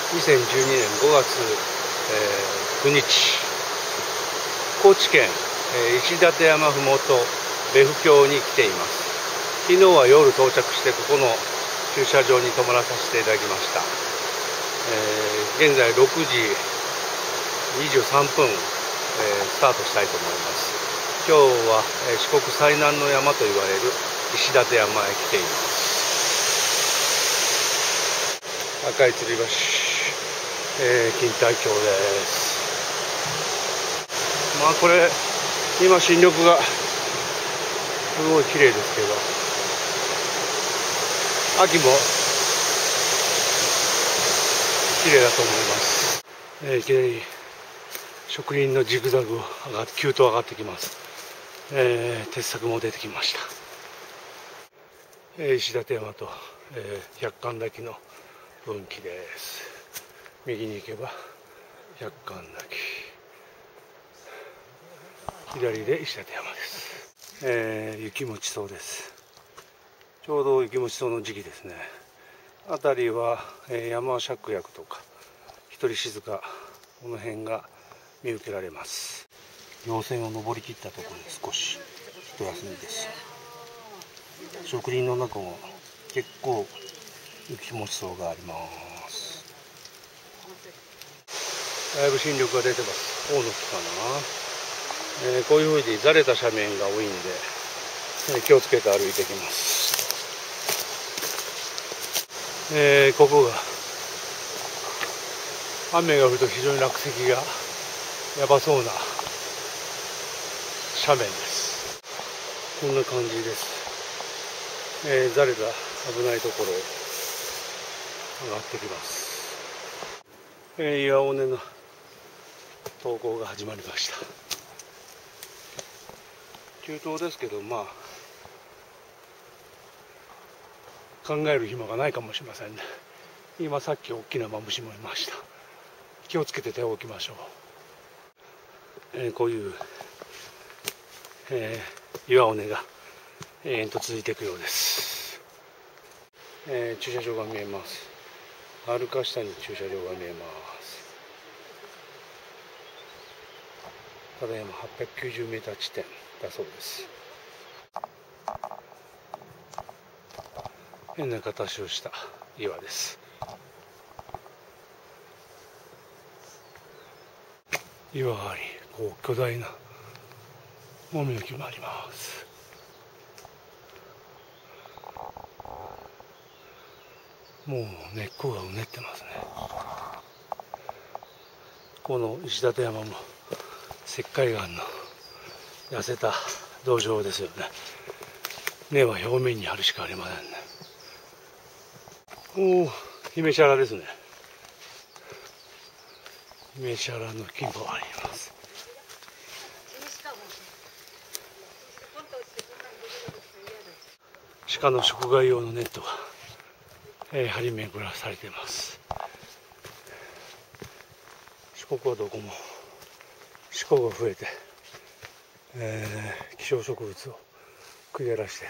2012年5月、9日、高知県、石館山ふもと別府峡に来ています。昨日は夜到着してここの駐車場に泊まらさせていただきました。現在6時23分、スタートしたいと思います。今日は、四国最南の山と言われる石館山へ来ています。赤い吊り橋、錦帯橋です。まあこれ今新緑がすごい綺麗ですけど、秋も綺麗だと思います。いきなり植林のジグザグを急と上がってきます。鉄柵も出てきました。石館山と、百貫滝の分岐です。右に行けば百貫滝、左で石館山です。雪もちそうです。ちょうど雪もちそうの時期ですね。辺りは、山芍薬とか一人静か、この辺が見受けられます。稜線を登り切ったところで少し一休みです。植林の中も結構雪もちそうがあります。だいぶ新緑が出てます。大の木かな。こういうふうにざれた斜面が多いんで、気をつけて歩いてきます。ここが雨が降ると非常に落石がやばそうな斜面です。こんな感じです。ざれた危ないところを上がってきます。岩尾根の登校が始まりました。中東ですけど、まあ考える暇がないかもしれませんね。今さっき大きなマムシもいました。気をつけて手を置きましょう。こういう、岩尾根が延々と続いていくようです。駐車場が見えます。はるか下に駐車場が見えます。ただいま890メーター地点だそうです。変な形をした岩です。岩があり、こう巨大なもみの木もあります。もう根っこがうねってますね。この石館山も石灰岩の痩せた土壌ですよね。根は表面にあるしかありませんね。おお、ヒメシャラですね。ヒメシャラの木もあります。鹿の食害用のネットが、張り巡らされています。四国はどこも鹿が増えて、希少植物を食い荒らして、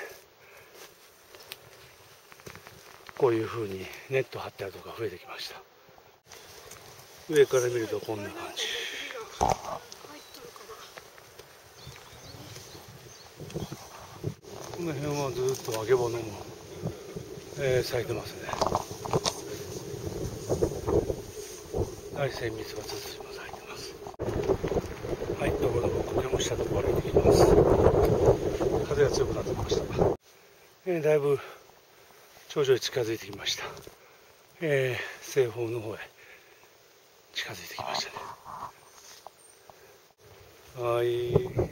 こういうふうにネット張ってあるとこが増えてきました。上から見るとこんな感じ。この辺はずっとあけぼのも、咲いてますね。大山蜜はツツジも咲いてます。はい、どこどこ苔もしたところ歩いてきます。風が強くなってきました。だいぶ頂上へ近づいてきました。西方の方へ近づいてきましたね。はい、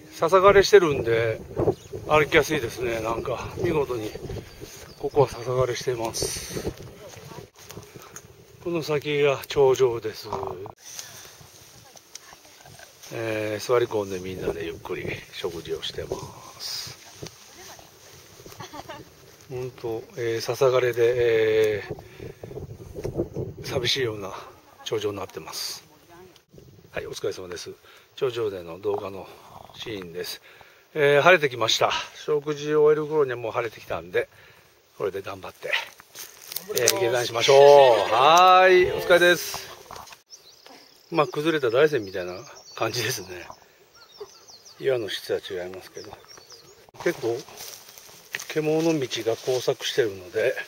笹枯れしてるんで歩きやすいですね。なんか見事にここは笹枯れしています。この先が頂上です。座り込んでみんなでゆっくり食事をしてます。本当、笹枯れで、寂しいような頂上になってます。はい、お疲れ様です。頂上での動画のシーンです。晴れてきました。食事を終える頃にはもう晴れてきたんで、これで頑張って下山しましょう。はーい、お疲れです。まあ崩れた大山みたいな感じですね。岩の質は違いますけど、結構獣道が交錯してるので、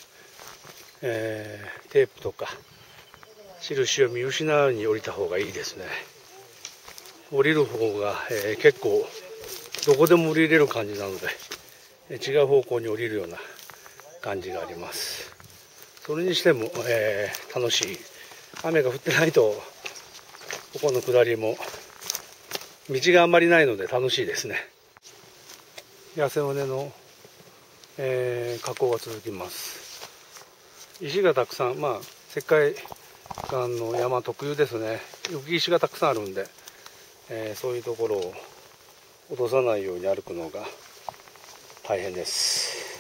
テープとか印を見失うように降りた方がいいですね。降りる方が、結構どこでも降りれる感じなので、違う方向に降りるような感じがあります。それにしても、楽しい。雨が降ってないとここの下りも道があんまりないので楽しいですね。痩せ尾根の、河口が続きます。石がたくさん、まあ石灰岩の山特有ですね。浮石がたくさんあるんで、そういうところを落とさないように歩くのが大変です。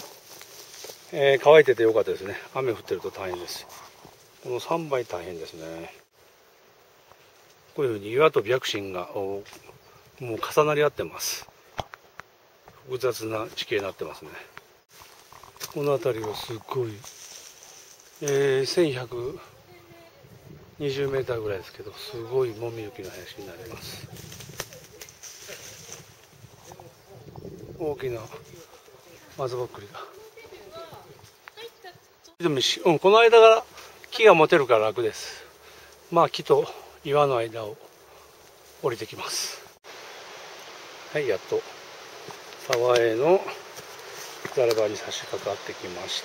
乾いててよかったですね。雨降ってると大変です。この3倍大変ですね。こういうふうに岩と白神がもう重なり合ってます。複雑な地形になってますね。この辺りはすごい、1120メーターぐらいですけど、すごいもみ雪の林になります。大きな松ぼっくりが。でも、この間が木が持てるから楽です。まあ木と岩の間を降りてきます。はい、やっと沢へのザラバに差し掛かってきました。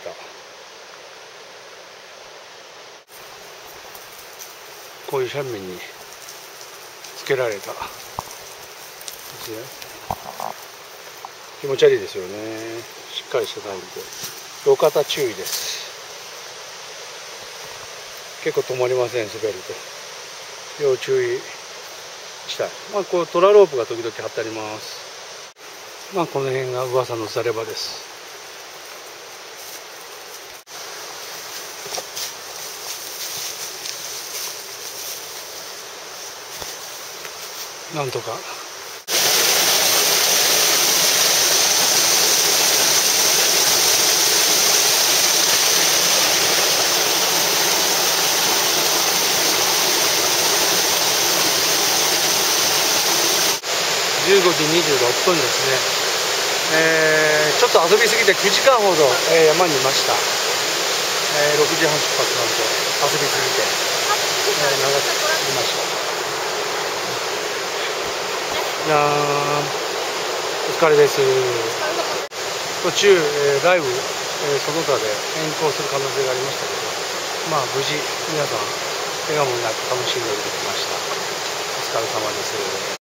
こういう斜面につけられた気持ち悪いですよね。しっかりしてないんで路肩注意です。結構止まりません。滑ると要注意したい。まあこうトラロープが時々張ってあります。まあこの辺が噂のザレバです。なんとか15時26分ですね。ちょっと遊びすぎて9時間ほど、山にいました。6時半出発なんで遊びすぎて、長くいました。いやお疲れです。途中、ライブ、その他で変更する可能性がありましたけど、まあ無事皆さん怪我もなく楽しんでおりました。お疲れ様です。